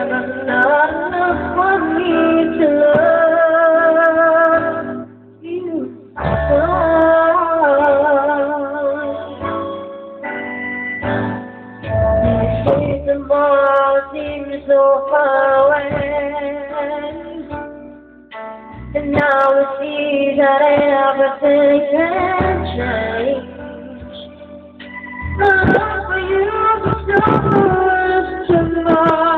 I'm not enough for me to love you. You say tomorrow seems so far away, and now I see that everything can change. My love for you is so much tomorrow.